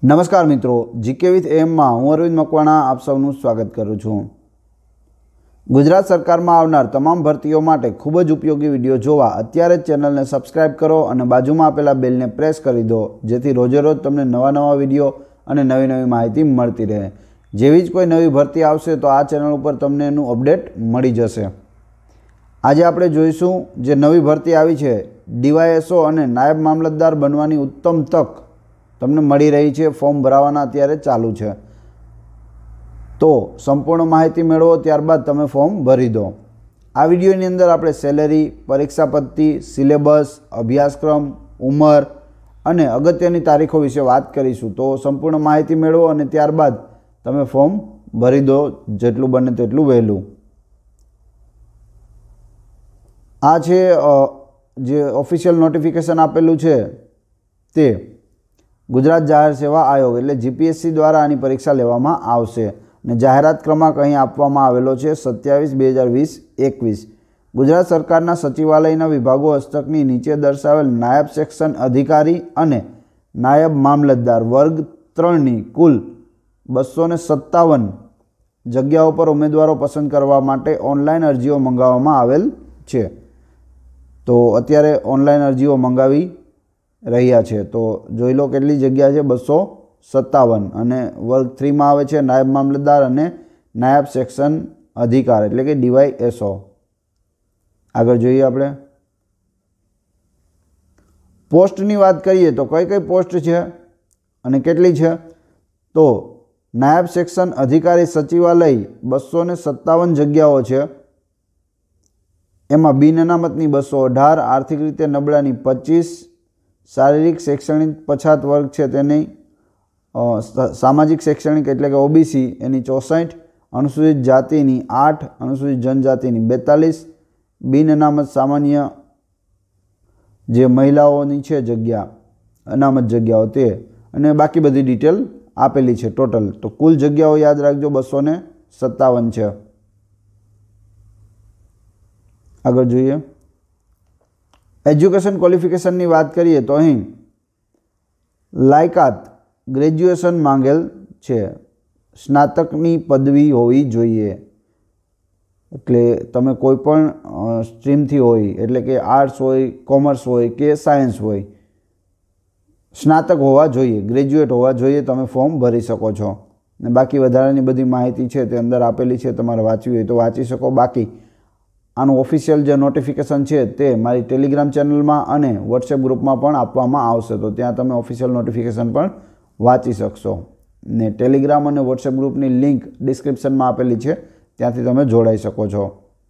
નમસ્કાર મિત્રો, GK with એમમાં હું અરવિંદ મકવાણા આપ સૌનું સ્વાગત કરું છું। ગુજરાત સરકારમાં આવનાર તમામ ભરતીઓ માટે ખૂબ જ ઉપયોગી વિડીયો જોવા અત્યારે જ ચેનલને સબસ્ક્રાઇબ કરો અને બાજુમાં આપેલા બેલને પ્રેસ કરી દો, જેથી રોજે રોજ તમને નવા વિડીયો અને નવી માહિતી મળતી રહે। જેવી જ કોઈ નવી ભરતી આવશે તો આ ચેનલ ઉપર તમને એનું અપડેટ મળી જશે। આજે આપણે જોઈશું જે નવી ભરતી આવી છે, ડીવાયએસઓ અને નાયબ મામલતદાર બનવાની ઉત્તમ તક તમને મળી રહી છે। ફોર્મ ભરાવાના અત્યારે ચાલુ છે, તો સંપૂર્ણ માહિતી મેળવો ત્યારબાદ તમે ફોર્મ ભરી દો। આ વિડીયોની અંદર આપણે સેલેરી, પરીક્ષા પદ્ધતિ, સિલેબસ, અભ્યાસક્રમ, ઉંમર અને અગત્યની તારીખો વિશે વાત કરીશું। તો સંપૂર્ણ માહિતી મેળવો અને ત્યારબાદ તમે ફોર્મ ભરી દો જેટલું બને તેટલું વહેલું। આ છે જે ઓફિશિયલ નોટિફિકેશન આપેલું છે તે ગુજરાત જાહેર સેવા આયોગ એટલે જીપીએસસી દ્વારા આની પરીક્ષા લેવામાં આવશે અને જાહેરાત ક્રમાંક અહીં આપવામાં આવેલો છે 27/2020-21। ગુજરાત સરકારના સચિવાલયના વિભાગો હસ્તકની નીચે દર્શાવેલ નાયબ સેક્શન અધિકારી અને નાયબ મામલતદાર વર્ગ 3ની કુલ 257 જગ્યાઓ પર ઉમેદવારો પસંદ કરવા માટે ઓનલાઈન અરજીઓ મંગાવવામાં આવેલ છે। તો અત્યારે ઓનલાઈન અરજીઓ મંગાવી રહ્યા છે, તો જોઈ લો કેટલી જગ્યા છે, 257 અને વર્ગ 3માં આવે છે નાયબ મામલતદાર અને નાયબ સેક્શન અધિકાર એટલે કે ડીવાયએસઓ। આગળ જોઈએ આપણે પોસ્ટની વાત કરીએ તો કઈ પોસ્ટ છે અને કેટલી છે, તો નાયબ સેક્શન અધિકારી સચિવાલય 257 જગ્યાઓ છે। એમાં બિન અનામતની 218, આર્થિક રીતે નબળાની 25, શારીરિક શૈક્ષણિક પછાત વર્ગ છે તેની સામાજિક શૈક્ષણિક એટલે કે ઓબીસી એની 64, અનુસૂચિત જાતિની 8, અનુસૂચિત જનજાતિની 42, બિન અનામત સામાન્ય જે મહિલાઓની છે જગ્યા અનામત જગ્યાઓ તે અને બાકી બધી ડિટેલ આપેલી છે ટોટલ। તો કુલ જગ્યાઓ યાદ રાખજો 257 છે। આગળ જોઈએ એજ્યુકેશન ક્વોલિફિકેશનની વાત કરીએ તો અહીં લાયકાત ગ્રેજ્યુએશન માંગેલ છે, સ્નાતકની પદવી હોવી જોઈએ। એટલે તમે કોઈ પણ સ્ટ્રીમથી હોય એટલે કે આર્ટ્સ હોય, કોમર્સ હોય કે સાયન્સ હોય, સ્નાતક હોવા જોઈએ, ગ્રેજ્યુએટ હોવા જોઈએ, તમે ફોર્મ ભરી શકો છો। ને બાકી વધારાની બધી માહિતી છે તે અંદર આપેલી છે, તમારે વાંચવી હોય તો વાંચી શકો। બાકી આનું ઓફિશિયલ જે નોટિફિકેશન છે તે મારી ટેલિગ્રામ ચેનલમાં અને વોટ્સએપ ગ્રુપમાં પણ આપવામાં આવશે, તો ત્યાં તમે ઓફિશિયલ નોટિફિકેશન પણ વાંચી શકશો। ને ટેલિગ્રામ અને વોટ્સએપ ગ્રુપની લિંક ડિસ્ક્રિપ્શનમાં આપેલી છે, ત્યાંથી તમે જોડાઈ શકો છો।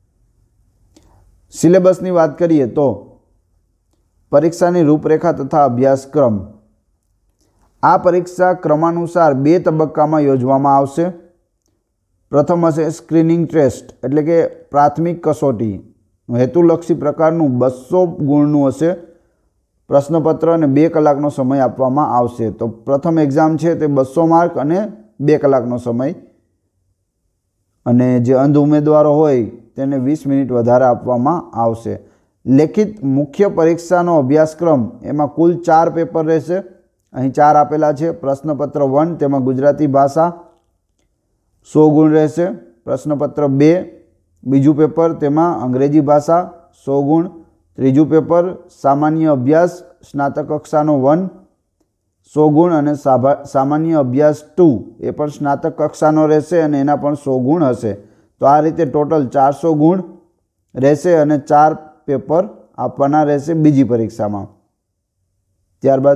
સિલેબસની વાત કરીએ તો પરીક્ષાની રૂપરેખા તથા અભ્યાસક્રમ। આ પરીક્ષા ક્રમાનુસાર 2 તબક્કામાં યોજવામાં આવશે। પ્રથમ હશે સ્ક્રીનિંગ ટેસ્ટ એટલે કે પ્રાથમિક કસોટી, હેતુલક્ષી પ્રકારનું 200 ગુણનું હશે પ્રશ્નપત્ર અને 2 કલાકનો સમય આપવામાં આવશે। તો પ્રથમ એક્ઝામ છે તે 200 માર્ક અને 2 કલાકનો સમય, અને જે અંધ ઉમેદવારો હોય તેને 20 મિનિટ વધારે આપવામાં આવશે। લેખિત મુખ્ય પરીક્ષાનો અભ્યાસક્રમ એમાં કુલ 4 પેપર રહેશે, અહીં 4 આપેલા છે। પ્રશ્નપત્ર 1 તેમાં ગુજરાતી ભાષા 100 ગુણ રહેશે, પ્રશ્નપત્ર 2 બીજું પેપર તેમાં અંગ્રેજી ભાષા 100 ગુણ, ત્રીજું પેપર સામાન્ય અભ્યાસ સ્નાતક કક્ષાનો 1 100 ગુણ અને સામાન્ય અભ્યાસ 2 એ પણ સ્નાતક કક્ષાનો રહેશે અને એના પણ 100 ગુણ હશે। તો આ રીતે ટોટલ 400 ગુણ રહેશે અને 4 પેપર આપવાના રહેશે બીજી પરીક્ષામાં। ત્યારબાદ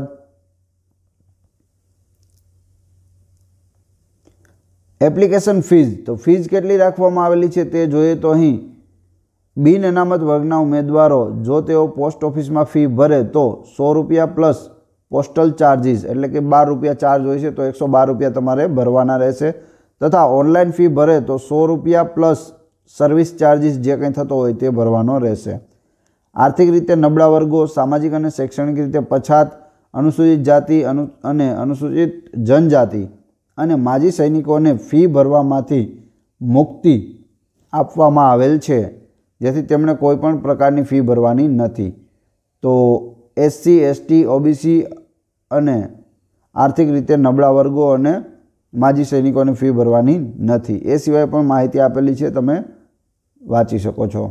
એપ્લિકેશન ફીઝ, તો ફીઝ કેટલી રાખવામાં આવેલી છે તે જોઈએ તો અહીં બિન અનામત વર્ગના ઉમેદવારો જો તેઓ પોસ્ટ ઓફિસમાં ફી ભરે તો 100 રૂપિયા પ્લસ પોસ્ટલ ચાર્જીસ એટલે કે 12 રૂપિયા ચાર્જ હોય છે, તો 112 રૂપિયા તમારે ભરવાના રહેશે, તથા ઓનલાઈન ફી ભરે તો 100 રૂપિયા પ્લસ સર્વિસ ચાર્જીસ જે કંઈ થતો હોય તે ભરવાનો રહેશે। આર્થિક રીતે નબળા વર્ગો, સામાજિક અને શૈક્ષણિક રીતે પછાત, અનુસૂચિત જાતિ અને અનુસૂચિત જનજાતિ અને માજી સૈનિકોને ફી ભરવામાંથી મુક્તિ આપવામાં આવેલ છે, જેથી તેમણે કોઈ પણ પ્રકારની ફી ભરવાની નથી। તો એસસી, એસટી, ઓબીસી અને આર્થિક રીતે નબળા વર્ગો અને માજી સૈનિકોની ફી ભરવાની નથી. એ સિવાય પણ માહિતી આપેલી છે, તમે વાંચી શકો છો.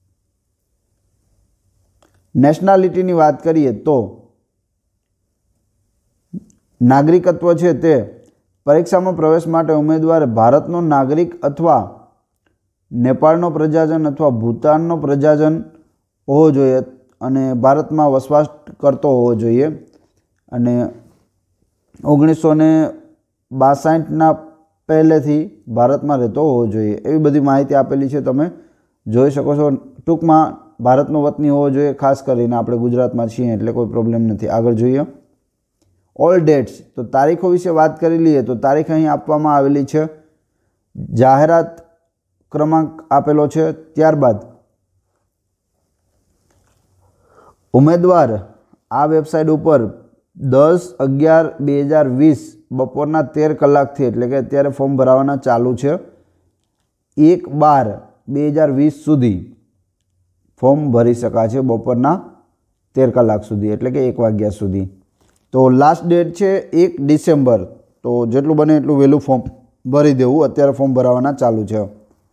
નેશનાલિટીની વાત કરીએ તો નાગરિકત્વ છે તે પરીક્ષામાં પ્રવેશ માટે ઉમેદવારે ભારતનો નાગરિક અથવા નેપાળનો પ્રજાજન અથવા ભૂતાનનો પ્રજાજન હોવો જોઈએ અને ભારતમાં વસવાટ કરતો હોવો જોઈએ અને 1962ના પહેલેથી ભારતમાં રહેતો હોવો જોઈએ. એવી બધી માહિતી આપેલી છે, તમે જોઈ શકો છો. ટૂંકમાં ભારતનો વતની હોવો જોઈએ, ખાસ કરીને આપણે ગુજરાતમાં છીએ એટલે કોઈ પ્રોબ્લેમ નથી. આગળ જોઈએ ઓલ ડેટ્સ. તો તારીખો વિશે વાત કરી લઈએ તો તારીખ અહીં આપવામાં આવેલી છે, જાહેરાત ક્રમાંક આપેલો છે. ત્યારબાદ ઉમેદવાર આ વેબસાઇટ ઉપર 10/11/2020 બપોરના 13 કલાકથી એટલે કે અત્યારે ફોર્મ ભરાવાના ચાલુ છે 1/12/2020 સુધી ફોર્મ ભરી શકાશે બપોરના 13 કલાક સુધી એટલે કે 1 વાગ્યા સુધી. તો લાસ્ટ ડેટ છે 1 ડિસેમ્બર. તો જેટલું બને એટલું વહેલું ફોર્મ ભરી દેવું. અત્યારે ફોર્મ ભરાવાના ચાલુ છે.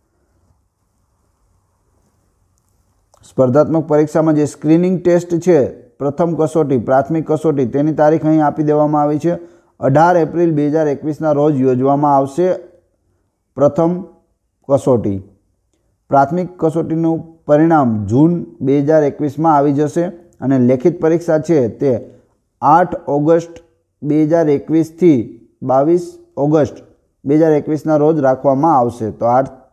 સ્પર્ધાત્મક પરીક્ષામાં જે સ્ક્રીનિંગ ટેસ્ટ છે, પ્રથમ કસોટી, પ્રાથમિક કસોટી, તેની તારીખ અહીં આપી દેવામાં આવી છે. 18 એપ્રિલ 2021ના રોજ યોજવામાં આવશે પ્રથમ કસોટી. પ્રાથમિક કસોટીનું પરિણામ જૂન 2021માં આવી જશે અને લેખિત પરીક્ષા છે તે 8 ઓગસ્ટ 2021થી 22 ઓગસ્ટ 2021ના રોજ રાખવામાં આવશે. તો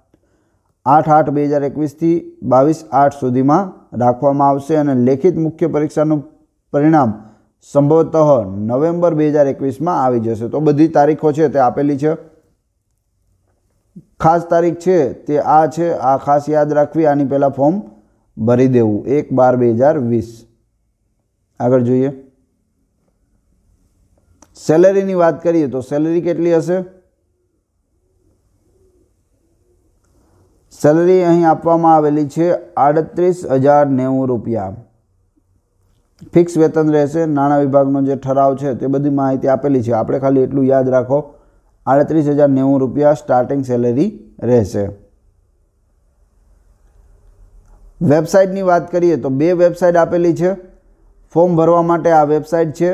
8/8/2021થી 22/8 સુધીમાં રાખવામાં આવશે અને લેખિત મુખ્ય પરીક્ષાનું પરિણામ સંભવતઃ નવેમ્બર 2021માં આવી જશે. તો બધી તારીખો છે તે આપેલી છે. ખાસ તારીખ છે તે આ છે, આ ખાસ યાદ રાખવી. આની પહેલાં ફોર્મ ભરી દેવું 1/12/2020. આગળ જોઈએ સેલેરીની વાત કરીએ તો સેલેરી કેટલી હશે? સેલરી અહીં આપવામાં આવેલી છે 38,090 રૂપિયા. ફિક્સ વેતન રહેશે. નાણાં વિભાગનો જે ઠરાવ છે તે બધી માહિતી આપેલી છે. આપણે ખાલી એટલું યાદ રાખો, 38,090 રૂપિયા સ્ટાર્ટિંગ સેલેરી રહેશે. વેબસાઇટની વાત કરીએ તો 2 વેબસાઇટ આપેલી છે ફોર્મ ભરવા માટે. આ વેબસાઇટ છે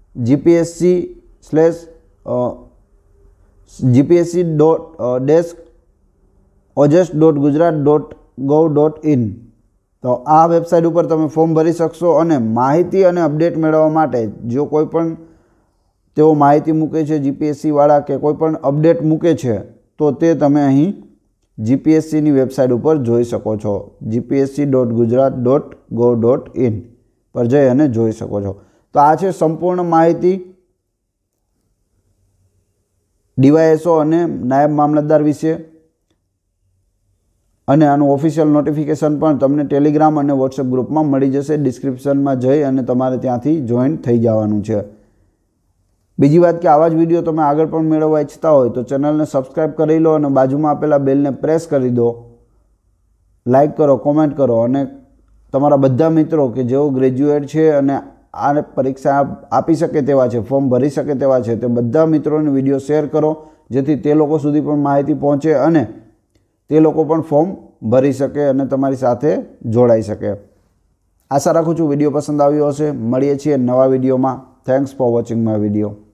gpsc/desk.ojs.gujarat.gov.in. તો આ વેબસાઇટ ઉપર તમે ફોર્મ ભરી શકશો અને માહિતી અને અપડેટ મેળવવા માટે જો કોઈ પણ તેઓ માહિતી મૂકે છે જીપીએસસીવાળા કે કોઈ પણ અપડેટ મૂકે છે તો તે તમે અહીં જીપીએસસીની વેબસાઇટ ઉપર જોઈ શકો છો. gpsc.gujarat.gov.in પર જઈ અને જોઈ શકો છો. તો આ છે સંપૂર્ણ માહિતી ડીવાયએસઓ અને નાયબ મામલતદાર વિશે. અને આનું ઓફિશિયલ નોટિફિકેશન પણ તમને ટેલિગ્રામ અને વોટ્સએપ ગ્રુપમાં મળી જશે. ડિસ્ક્રિપ્શનમાં જઈ અને તમારે ત્યાંથી જોઈન થઈ જવાનું છે. બીજી વાત કે આવા જ વિડીયો તમે આગળ પણ મેળવવા ઈચ્છતા હોય તો ચેનલને સબસ્ક્રાઈબ કરી લો અને બાજુમાં આપેલા બેલને પ્રેસ કરી દો. લાઈક કરો, કોમેન્ટ કરો અને તમારા બધા મિત્રો કે જેઓ ગ્રેજ્યુએટ છે અને આ પરીક્ષા આપી શકે તેવા છે, ફોર્મ ભરી શકે તેવા છે, તે બધા મિત્રોને વિડીયો શેર કરો જેથી તે લોકો સુધી પણ માહિતી પહોંચે અને તે લોકો પણ ફોર્મ ભરી શકે અને તમારી સાથે જોડાઈ શકે. આશા રાખું છું વિડીયો પસંદ આવ્યો હશે. મળીએ છીએ નવા વિડીયોમાં. Thanks for watching my video.